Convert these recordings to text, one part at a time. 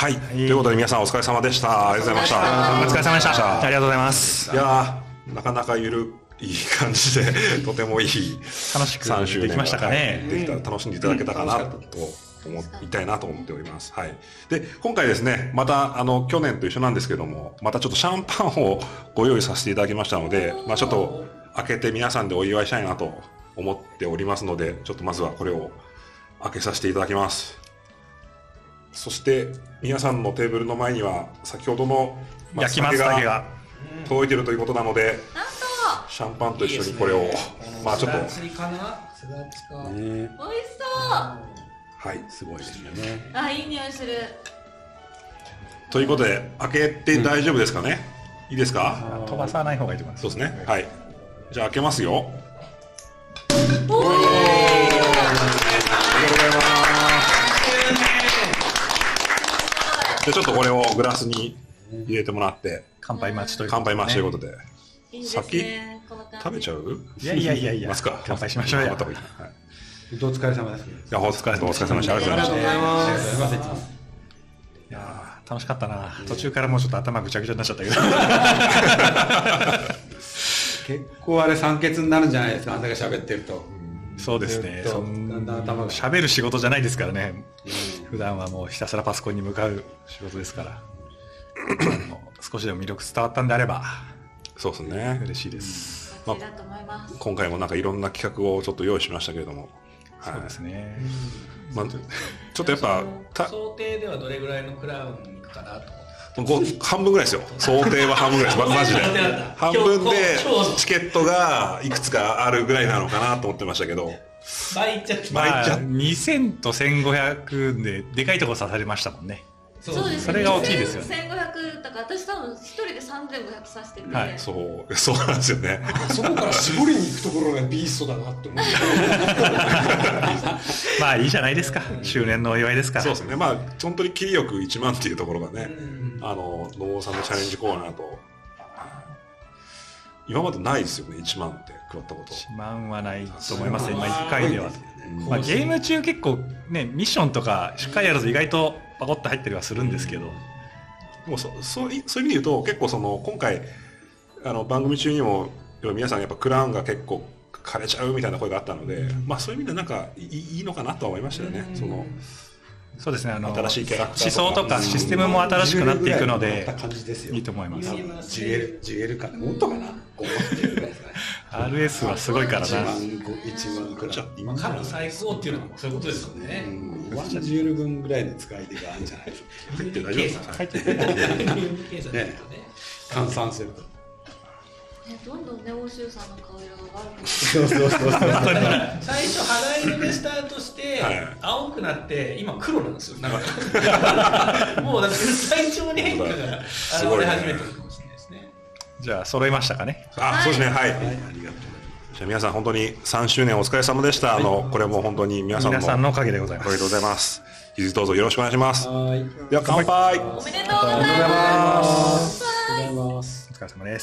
はい、ということで皆さんお疲れ様でした。ありがとうございました。 お疲れ様でした。ありがとうございます。 いやー、なかなかいい感じでとてもいい楽しくできましたかね。 できた、楽しんでいただけたかなと思いたいなと思っております。はい。で、今回ですね、また去年と一緒なんですけども、またちょっとシャンパンをご用意させていただきましたので、ちょっと開けて皆さんでお祝いしたいなと思っておりますので、ちょっとまずはこれを開けさせていただきます。そして皆さんのテーブルの前には先ほどの焼き松茸が届いているということなので、シャンパンと一緒にこれをちょっとすだちかな、すだちか、 美味しそう。 はい、 すごいですよね。 あ、いい匂いする。 ということで開けて大丈夫ですかね、いいですか。 飛ばさない方がいいと思います。 そうですね。はい、じゃあ開けますよ。 おー、 ありがとうございます。でちょっとこれをグラスに入れてもらって乾杯待ちという乾杯待ちということで、 いいです先ね、この感じ食べちゃう。 いやますか。 乾杯しましょうよ。 はい、 お疲れ様です。 いや、お疲れ様でした。ありがとうございました。 いやー、楽しかったな。途中からもうちょっと頭ぐちゃぐちゃになっちゃったけど結構あれ酸欠になるんじゃないですか、あんだけ喋ってると。 そうですね。 だんだん頭が喋る仕事じゃないですからね。普段はもうひたすらパソコンに向かう仕事ですから少しでも魅力伝わったんであればそうですね、 嬉しいです。 だと思います。 今回もなんかいろんな企画をちょっと用意しましたけれども、 そうですね。 ちょっとやっぱ想定ではどれぐらいのクラウンに行くかなと半分ぐらいですよ。想定は半分ぐらいです。マジで半分でチケットがいくつかあるぐらいなのかなと思ってましたけど、 倍いっちゃって、 2000と1500ででかいところ刺されましたもんね。 そうですね。 それが大きいですよね。 1500だから私多分一人で3500刺してて、 はい、 そうなんですよね。 そこから絞りに行くところがビーストだなって思ってまあいいじゃないですか、周年のお祝いですから。 そうですね。本当に切りよく1万っていうところがね、野茂さんのチャレンジコーナーと今までないですよね。1万って配ったこと。 1万はないと思いますね、今1回では。ゲーム中結構ね、ミッションとかしっかりやると意外とパコッと入ったりはするんですけど、 もうそういう意味で言うと、結構今回番組中にも皆さんやっぱクラウンが結構枯れちゃうみたいな声があったので、そういう意味でなんかいいのかなとは思いましたよね。 そうですね、 新しいキャラクター思想とかシステムも新しくなっていくのでいいと思います。 ジゲルかな、もっとかな、 RS はすごいからな。 1万くらい今過去最高っていうのはそういうことですよね。 ワンジュール分ぐらいで使い手があるんじゃないですか。 入って大丈夫ですか。 入ってる換算するとどんどんね、欧州さんの顔色が悪くなって最初肌色でスタートして青くなって今黒なんですよ。なんかもう最初に変化が現れ始めてるかもしれないですね。 じゃあ揃いましたかね。 そうですね。はい。ありがとうございます。じゃあ皆さん本当に3周年お疲れ様でした。これも本当に皆さんのおかげでございます。ありがとうございます。引き続きどうぞよろしくお願いします。では乾杯。 おめでとうございます。 お疲れ様です。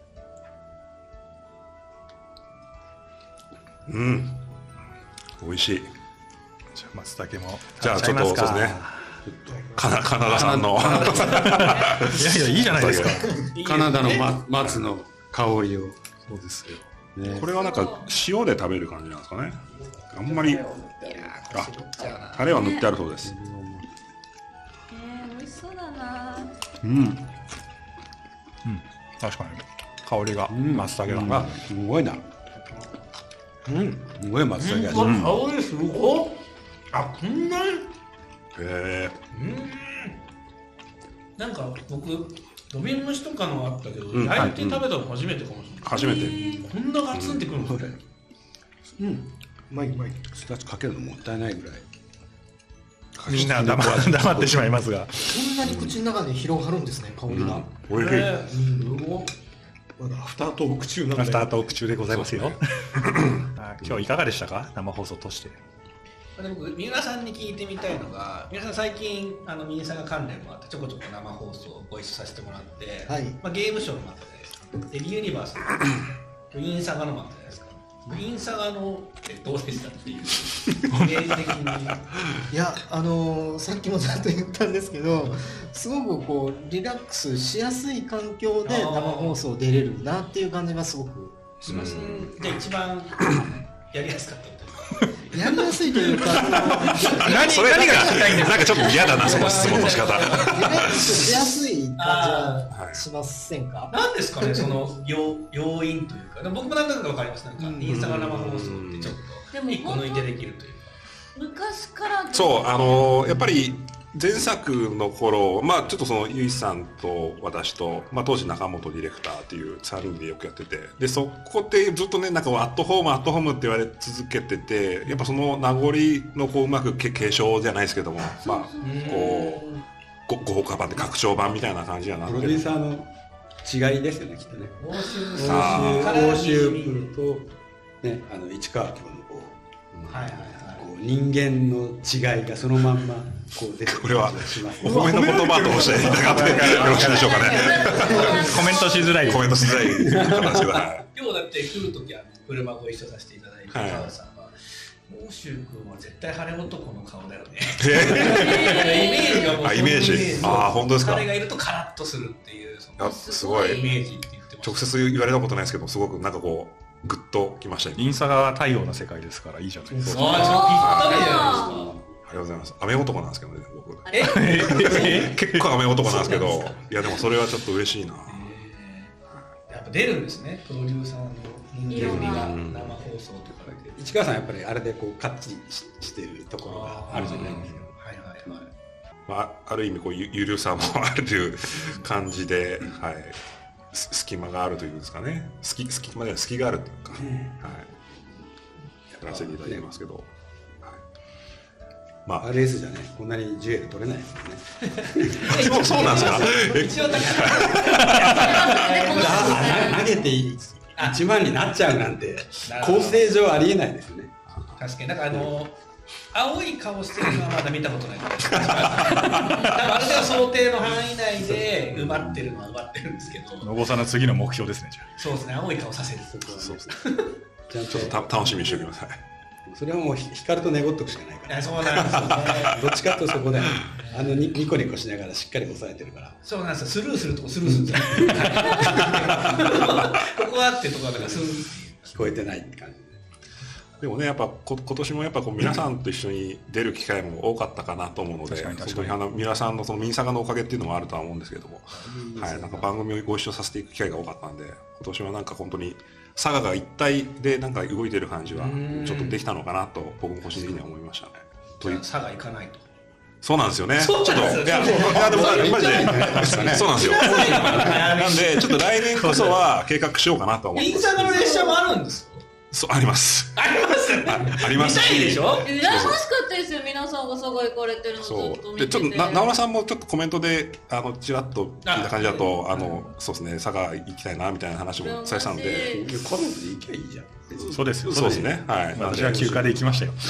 美味しい。 じゃあ松茸も。 じゃあちょっとそうですね。カナダさんの。 いやいいじゃないですか。 カナダの松の香りを。 そうですよ。 これはなんか塩で食べる感じなんですかね。あんまり。タレは塗ってあるそうです。 美味しそうだな。 確かに香りが松茸がすごいな。すごい松茸味。 香りすごい。こんなに。なんか僕土瓶蒸しとかのあったけど、焼いて食べたの初めてかもしれない。 初めて。 こんなガツンってくるんですね。 うまい。すだちかけるのもったいないぐらい。 みんな黙ってしまいますが、 そんなに口の中で広がるんですね、香りが。 おいしい。 まだアフタートーク中なんで。 アフタートーク中でございますよ。今日いかがでしたか、生放送として。 僕三浦さんに聞いてみたいのが、三浦さん最近ミニサガ関連もあってちょこちょこ生放送ご一緒させてもらって、ゲームショーもあったじゃないですか。でユニバースのミニサガのもあったじゃないですか。 インサガのどうでしたっていうイメージ的に。 いやさっきもちゃんと言ったんですけど、すごくこうリラックスしやすい環境で生放送出れるなっていう感じがすごくしました。 じゃあ一番やりやすかったというか。 やりやすいというか、 何が聞きたいんですか。なんかちょっと嫌だなその質問の仕方。 リラックスしやすい感じはしませんか。 なんですかね、その要因というか、僕もなんだかわかります。なんかインスタが生放送ってちょっと一個抜いてできるというか。 昔からそうやっぱり前作の頃、まあちょっとそのゆいさんと私と、まあ当時中本ディレクターっていう3人でよくやってて、でそこでずっとねなんかアットホームって言われ続けてて、やっぱその名残のこううまく継承じゃないですけども、まあこう豪華版で拡張版みたいな感じにはなってる。 プロデューサーの違いですよね、きっとね。 欧州プロとね、市川京のこう、はいはいはい、こう人間の違いがそのまんまこう出てくる気がします。 これはお褒めの言葉としていただいてよろしいでしょうかね。 コメントしづらい形で。 今日だって来るときは車ご一緒させていただいて、澤さんは欧州君は絶対晴れ男の顔だよね。イメージがもうイメージ。本当ですか。 彼がいるとカラッとするっていうすごいイメージって言ってました。 直接言われたことないですけど、すごくなんかこうグッときました。 インサガは太陽の世界ですからいいじゃないですか。 ぴったりじゃないですか。 ありがとうございます。雨男なんですけどね、僕。結構雨男なんですけど、いやでもそれはちょっと嬉しいな。 やっぱ出るんですね、プロデューサーの人間味が生放送とかで。 市川さんやっぱりあれでこうカッチリしてるところがあるじゃないですか。 はいはいはい。 まあある意味こうゆるさもあるという感じで、はい。隙間があるというんですかね。隙があるというか、はい。やらせていただきますけど。 まあ RS じゃね、こんなにジュエル取れないですよね。 そうなんですか。 一応だから投げて1万になっちゃうなんて構成上ありえないですよね。 確かになんか青い顔してるのはまだ見たことない。多分ある程度想定の範囲内で奪ってるのは奪ってるんですけど。 野茂さんの次の目標ですね、じゃあ。 そうですね、青い顔させる。 そうですね。ちょっと楽しみにしておきます。 それはもう光と寝言っとくしかないから。 そうなんですよね。 どっちかとそこでニコニコしながらしっかり抑えてるから。 そうなんですよ。スルーするとこスルーするんですよ。ここはってとこだからスルー聞こえてないって感じ。 でもね、やっぱ今年もやっぱこう皆さんと一緒に出る機会も多かったかなと思うので、本当に皆さんのそのミンサガのおかげっていうのもあるとは思うんですけれども、はい、なんか番組をご一緒させていく機会が多かったんで、今年はなんか本当にサガが一体でなんか動いてる感じはちょっとできたのかなと僕も個人的には思いましたね。 というサガ行かないと。 そうなんですよね。ちょっといやでもマジでそうなんですよ。なんでちょっと来年こそは計画しようかなと思って。 インサガの列車もあるんですよ。 そうあります。 あります。 ありますし。 見たいでしょ。 羨ましかったですよ。皆さんが佐賀行かれてるのずっと見てて。 ちょっと直良さんもちょっとコメントでちらっと聞いた感じだとそうですね佐賀行きたいなみたいな話もされてたんで。 家族で行きゃいいじゃん。 そうですよ。 そうですね。はい。 私は休暇で行きましたよ。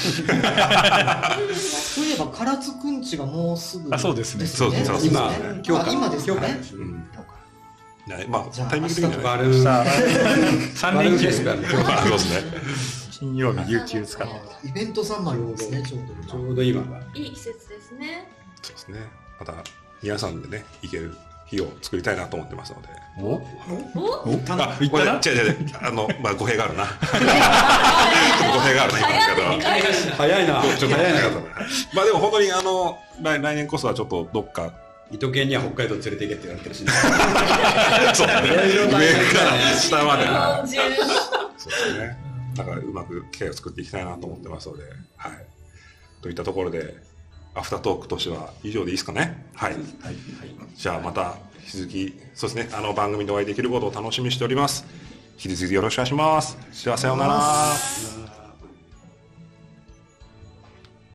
そういえば唐津くんちがもうすぐ。 そうですね。 そうですね。 今ですよね。 まあタイミング的には 3連休ですからね。 そうですね。 金曜日有給使ってイベント3枚ですね。ちょうど今がいい季節ですね。 そうですね。また皆さんでね行ける日を作りたいなと思ってますので。 お？ 違うまあ語弊があるな。語弊があるな今早いな。 ちょっと早いな。まあでも本当に来年こそはちょっとどっか。 糸犬には北海道連れて行けって言われてるし、ね、 そうね、上から下まで、そうですね。だからうまく機会を作っていきたいなと思ってますので、はい。といったところでアフタートークとしては以上でいいですかね。はい。じゃあまた引き続きそうですね番組でお会いできることを楽しみにしております。引き続きよろしくお願いします。ではさようなら。